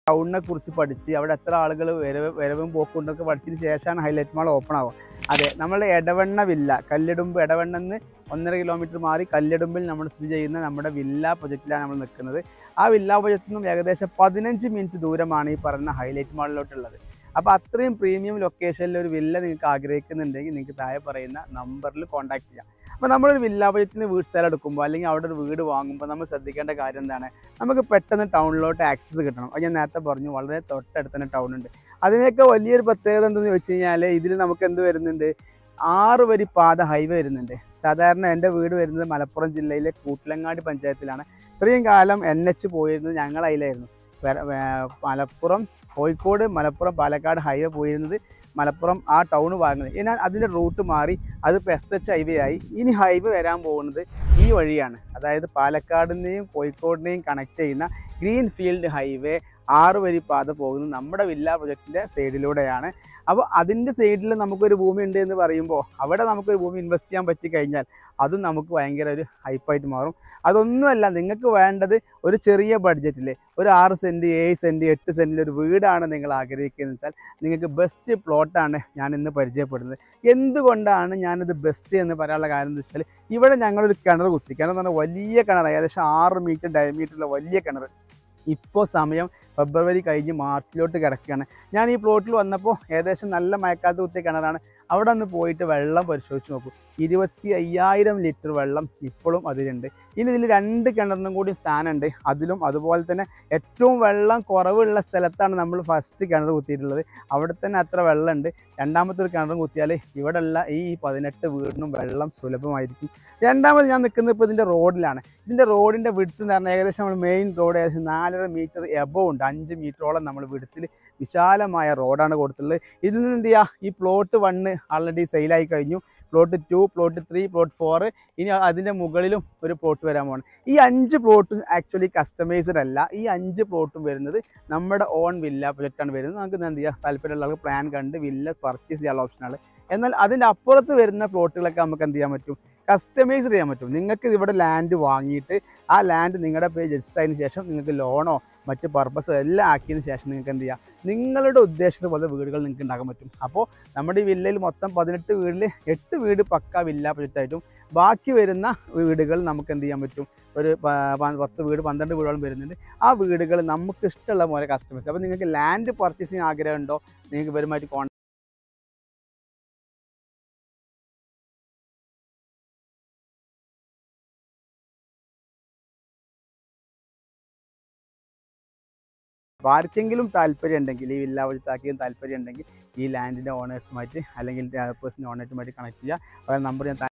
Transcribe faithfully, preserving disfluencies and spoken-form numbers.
ടൗണിനെ കുറിച്ച് പഠിച്ച് അവിടെ എത്ര ആളുകൾ വരവ് വരവും പോക്കുണ്ടൊക്കെ പഠിച്ചതിന് ശേഷമാണ് ഹൈലൈറ്റ് മാൾ ഓപ്പൺ ആവുക. അതെ, നമ്മൾ എടവണ്ണ വില്ല കല്ലെടുമ്പ് എടവണ്ണെന്ന് ഒന്നര കിലോമീറ്റർ മാറി കല്ലെടുമ്പിൽ നമ്മൾ സ്ഥിതി ചെയ്യുന്ന നമ്മുടെ വില്ല പ്രൊജക്റ്റിലാണ് നമ്മൾ നിൽക്കുന്നത്. ആ വില്ല പ്രൊജക്റ്റിൽ നിന്നും ഏകദേശം പതിനഞ്ച് മിനിറ്റ് ദൂരമാണ് ഈ പറയുന്ന ഹൈലൈറ്റ് മാളിലോട്ടുള്ളത്. അപ്പോൾ അത്രയും പ്രീമിയം ലൊക്കേഷനിൽ ഒരു വില്ല നിങ്ങൾക്ക് ആഗ്രഹിക്കുന്നുണ്ടെങ്കിൽ നിങ്ങൾക്ക് താഴെ പറയുന്ന നമ്പറിൽ കോൺടാക്ട് ചെയ്യാം. അപ്പോൾ നമ്മളൊരു വില്ല പ്രൊജക്റ്റിന് വീട് സ്ഥലം എടുക്കുമ്പോൾ അല്ലെങ്കിൽ അവിടെ ഒരു വീട് വാങ്ങുമ്പോൾ നമ്മൾ ശ്രദ്ധിക്കേണ്ട കാര്യം എന്താണ്? നമുക്ക് പെട്ടെന്ന് ടൗണിലോട്ട് ആക്സസ് കിട്ടണം. അത് ഞാൻ നേരത്തെ പറഞ്ഞു, വളരെ തൊട്ടടുത്ത് തന്നെ ടൗൺ ഉണ്ട്. അതിനൊക്കെ വലിയൊരു പ്രത്യേകത എന്തെന്ന് വെച്ച് കഴിഞ്ഞാൽ ഇതിൽ നമുക്ക് എന്ത് വരുന്നുണ്ട്? ആറ് വരി പാത ഹൈവേ വരുന്നുണ്ട്. സാധാരണ എൻ്റെ വീട് വരുന്നത് മലപ്പുറം ജില്ലയിലെ കൂട്ടിലങ്ങാടി പഞ്ചായത്തിലാണ്. ഇത്രയും കാലം എൻ എച്ച് പോയിരുന്നത് ഞങ്ങൾ അതിലായിരുന്നു. മലപ്പുറം കോഴിക്കോട് മലപ്പുറം പാലക്കാട് ഹൈവേ പോയിരുന്നത് മലപ്പുറം ആ ടൗൺ ഭാഗങ്ങളിൽ. എന്നാൽ അതിൻ്റെ റൂട്ട് മാറി അതിപ്പോൾ എസ് എച്ച് ഹൈവേ ആയി. ഇനി ഹൈവേ വരാൻ പോകുന്നത് ഈ വഴിയാണ്. അതായത് പാലക്കാടിനെയും കോഴിക്കോടിനെയും കണക്ട് ചെയ്യുന്ന ഗ്രീൻ ഫീൽഡ് ഹൈവേ ആറ് വരി പാത പോകുന്നത് നമ്മുടെ വില്ല പ്രൊജക്റ്റിൻ്റെ സൈഡിലൂടെയാണ്. അപ്പോൾ അതിൻ്റെ സൈഡിൽ നമുക്കൊരു ഭൂമി ഉണ്ട് എന്ന് പറയുമ്പോൾ അവിടെ നമുക്കൊരു ഭൂമി ഇൻവെസ്റ്റ് ചെയ്യാൻ പറ്റി കഴിഞ്ഞാൽ അതും നമുക്ക് ഭയങ്കര ഒരു ഹൈപ്പായിട്ട് മാറും. അതൊന്നുമല്ല, നിങ്ങൾക്ക് വേണ്ടത് ഒരു ചെറിയ ബഡ്ജറ്റിൽ ഒരു ആറ് സെൻറ്റ് ഏഴ് സെൻറ്റ് എട്ട് സെൻറ്റിൽ ഒരു വീടാണ് നിങ്ങൾ ആഗ്രഹിക്കുന്നത് വെച്ചാൽ നിങ്ങൾക്ക് ബെസ്റ്റ് പ്ലോട്ടാണ് ഞാൻ ഇന്ന് പരിചയപ്പെടുന്നത്. എന്തുകൊണ്ടാണ് ഞാനത് ബെസ്റ്റ് എന്ന് പറയാനുള്ള കാര്യം എന്ന് വെച്ചാൽ ഇവിടെ ഞങ്ങളൊരു കിണർ കുത്തി. കിണർ എന്ന് പറഞ്ഞാൽ വലിയ കിണർ, ഏകദേശം ആറ് മീറ്റർ ഡയമീറ്ററുള്ള വലിയ കിണർ. ഇപ്പോൾ സമയം ഫെബ്രുവരി കഴിഞ്ഞ് മാർച്ചിലോട്ട് കിടക്കുകയാണ്. ഞാൻ ഈ പ്ലോട്ടിൽ വന്നപ്പോൾ ഏകദേശം നല്ല മഴക്കാലത്ത് കുത്തിയ കിണറാണ്. അവിടെ ഒന്ന് പോയിട്ട് വെള്ളം പരിശോധിച്ച് നോക്കൂ. ഇരുപത്തി അയ്യായിരം ലിറ്റർ വെള്ളം ഇപ്പോഴും അതിലുണ്ട്. ഇനി ഇതിൽ രണ്ട് കിണറിനും കൂടി സ്ഥാനമുണ്ട്. അതിലും അതുപോലെ തന്നെ ഏറ്റവും വെള്ളം കുറവുള്ള സ്ഥലത്താണ് നമ്മൾ ഫസ്റ്റ് കിണർ കുത്തിയിട്ടുള്ളത്. അവിടെ തന്നെ അത്ര വെള്ളമുണ്ട്. രണ്ടാമത്തെ ഒരു കിണറും കുത്തിയാൽ ഇവിടെയുള്ള ഈ പതിനെട്ട് വീടിനും വെള്ളം സുലഭമായിരിക്കും. രണ്ടാമത് ഞാൻ നിൽക്കുന്നത് ഇപ്പോൾ ഇതിൻ്റെ റോഡിലാണ്. ഇതിൻ്റെ റോഡിൻ്റെ വിഡ്ത്ത് എന്ന് പറഞ്ഞാൽ ഏകദേശം നമ്മൾ മെയിൻ റോഡ് ഏകദേശം നാലര മീറ്റർ എബവ് ഉണ്ട്. അഞ്ച് മീറ്ററോളം നമ്മൾ വിഡ്ത്തിൽ വിശാലമായ റോഡാണ് കൊടുത്തിട്ടുള്ളത്. ഇതിൽ നിന്ന് എന്ത് ചെയ്യുക? ഈ പ്ലോട്ട് വണ്ണ് ആൾറെഡി സെയിലായി കഴിഞ്ഞു. Plot two, plot three, plot four, ഇനി അതിൻ്റെ മുകളിലും ഒരു പ്ലോട്ട് വരാൻ പോകണം. ഈ അഞ്ച് പ്ലോട്ടും ആക്ച്വലി കസ്റ്റമൈസ്ഡ് അല്ല. ഈ അഞ്ച് പ്ലോട്ടും വരുന്നത് നമ്മുടെ ഓൺ വില്ല പ്രൊജക്റ്റാണ് വരുന്നത്. നമുക്ക് എന്ത് ചെയ്യുക? താല്പര്യമുള്ള പ്ലാൻ കണ്ട് വില്ല പർച്ചേസ് ചെയ്യാനുള്ള ഓപ്ഷനാണ്. എന്നാൽ അതിൻ്റെ അപ്പുറത്ത് വരുന്ന പ്ലോട്ടുകളൊക്കെ നമുക്ക് എന്ത് ചെയ്യാൻ പറ്റും? കസ്റ്റമൈസ് ചെയ്യാൻ പറ്റും. നിങ്ങൾക്ക് ഇവിടെ ലാൻഡ് വാങ്ങിയിട്ട് ആ ലാൻഡ് നിങ്ങളുടെ പേര് രജിസ്റ്റർ ആയതിനു ശേഷം നിങ്ങൾക്ക് ലോണോ മറ്റ് പർപ്പസോ എല്ലാം ആക്കിയതിന് ശേഷം നിങ്ങൾക്ക് എന്ത് ചെയ്യാം? നിങ്ങളുടെ ഉദ്ദേശത്തെ പോലെ വീടുകൾ നിങ്ങൾക്ക് ഉണ്ടാക്കാൻ പറ്റും. അപ്പോൾ നമ്മുടെ ഈ വില്ലയിൽ മൊത്തം പതിനെട്ട് വീടിൽ എട്ട് വീട് പക്ക വില്ല പ്രൊജക്റ്റായിട്ടും ബാക്കി വരുന്ന വീടുകൾ നമുക്ക് എന്ത് ചെയ്യാൻ പറ്റും? ഒരു പത്ത് വീട് പന്ത്രണ്ട് വീടുകളും വരുന്നുണ്ട്. ആ വീടുകൾ നമുക്ക് ഇഷ്ടമുള്ള പോലെ കസ്റ്റമൈസ്. അപ്പോൾ നിങ്ങൾക്ക് ലാൻഡ് പർച്ചേസ് ചെയ്യാൻ ആഗ്രഹമുണ്ടോ? നിങ്ങൾക്ക് ഇവരുമായിട്ട് കോൺടാക്ട് അപ്പോൾ ആർക്കെങ്കിലും താല്പര്യം ഉണ്ടെങ്കിൽ ഈ വില്ല പ്രൊജക്റ്റാക്കിയും താല്പര്യം ഉണ്ടെങ്കിൽ ഈ ലാൻഡിൻ്റെ ഓണേഴ്സുമായിട്ട് അല്ലെങ്കിൽ പേഴ്സൺ ഓണേഴ്സുമായിട്ട് കണക്ട് ചെയ്യുക. അതായത് നമ്പർ ഞാൻ